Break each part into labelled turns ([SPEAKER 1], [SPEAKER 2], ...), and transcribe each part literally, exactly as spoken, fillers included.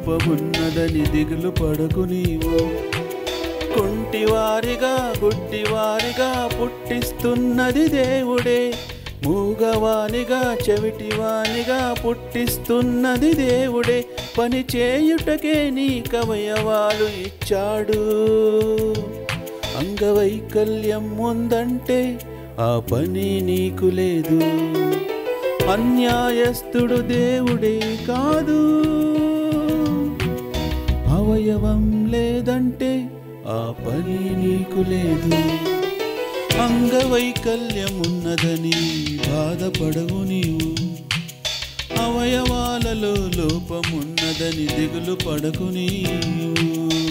[SPEAKER 1] లోపమున్నదని దిగులు పడకు నీవు. కుంటివారిగా గుడ్డివారిగా పుట్టిస్తున్నది దేవుడే, మూగవానిగా చెవిటివానిగా పుట్టిస్తున్నది దేవుడే. పని చేయుటకే నీకవయవాలు ఇచ్చాడు. అంగవైకల్యం ఉందంటే ఆ పని నీకు లేదు. అన్యాయస్తుడు దేవుడే కాదు. అవయవం లేదంటే ఆ పని నీకు లేదు. అంగవైకల్యం ఉన్నదని బాధపడవు నీవు. అవయవాలలో లోపమున్నదని దిగులు పడకు నీవు.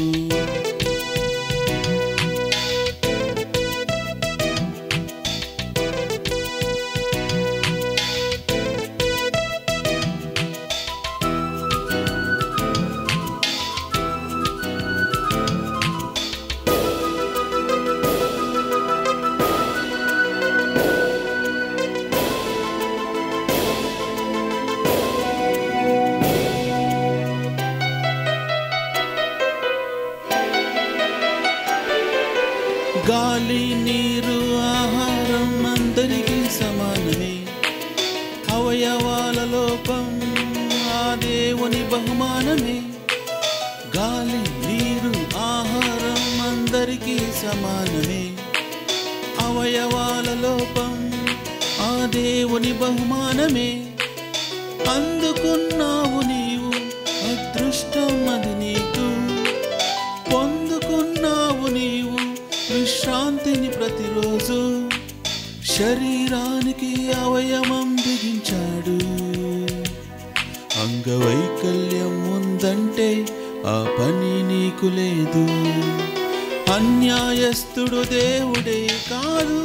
[SPEAKER 1] గాలి నీరు ఆహారం అందరికీ సమానమే. అవయవాల లోపం ఆ దేవుని బహుమానమే. గాలి నీరు ఆహారం అందరికీ సమానమే. అవయవాల లోపం ఆ దేవుని బహుమానమే. అందుకున్నావు నీవు అదృష్టం, అది నీకు పొందుకున్నావు నీవు విశ్రాంతిని ప్రతిరోజు. శరీరానికి అవయవం బిగించాడు. అంగవైకల్యం ఉందంటే ఆ పని నీకు లేదు. అన్యాయస్తుడు దేవుడే కాదు.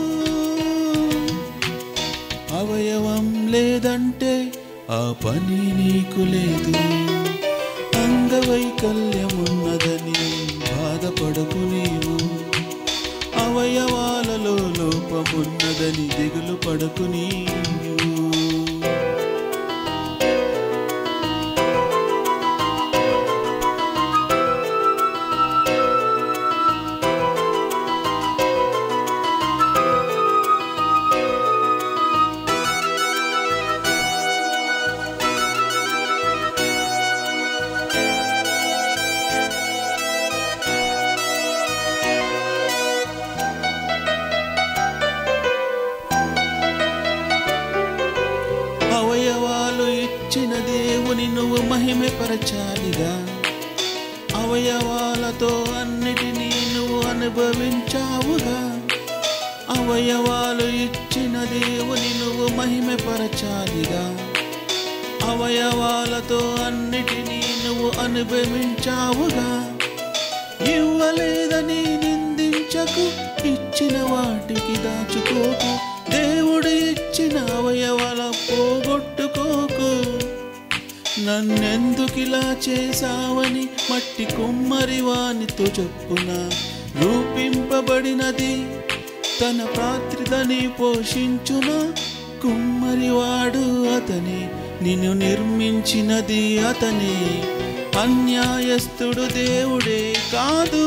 [SPEAKER 1] అవయవం లేదంటే ఆ పని నీకు లేదు. అంగవైకల్యం ఉన్నదని బాధపడకు నీవు. అవయవాలలో లోపమున్నదని దిగులు పడకు నీవు. అవయవాలు ఇచ్చిన దేవుని నువ్వు మహిమపరచాలిగా. అవయవాలతో అన్నిటినీ నువ్వు అనుభవించావుగా. అవయవాలు ఇచ్చిన దేవుని నువ్వు మహిమపరచాలిగా. అవయవాలతో అన్నిటినీ నువ్వు అనుభవించావుగా. ఇవ్వలేదని నిందించకు, ఇచ్చిన వాటికి దాచుకోకు. దేవుడు ఇచ్చిన అవయవాల పోగొట్టుకోకు. నన్నెందుకిలా చేశావని మట్టి కుమ్మరి వానితో చెప్పున. రూపింపబడినది తన ప్రాత్రిదని పోషించున. కుమ్మరివాడు అతని, నిన్ను నిర్మించినది అతని. అన్యాయస్తుడు దేవుడే కాదు.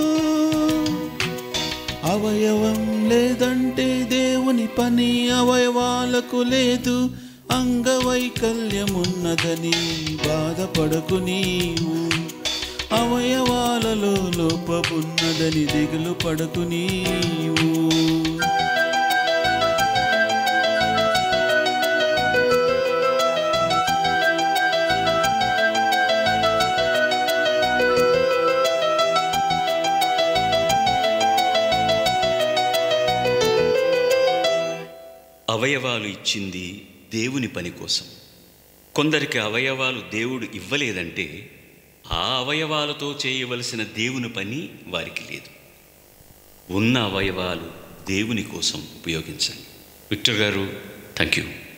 [SPEAKER 1] అవయవం లేదంటే దేవుని పని అవయవాలకు లేదు. అంగవైకల్యమున్నదని బాధపడకు నీవు. అవయవాలలో లోపమున్నదని దిగులు పడకు నీవు.
[SPEAKER 2] అవయవాలు ఇచ్చింది దేవుని పని కోసం. కొందరికి అవయవాలు దేవుడు ఇవ్వలేదంటే ఆ అవయవాలతో చేయవలసిన దేవుని పని వారికి లేదు. ఉన్న అవయవాలు దేవుని కోసం ఉపయోగించండి. విక్టర్ గారు, థ్యాంక్ యూ.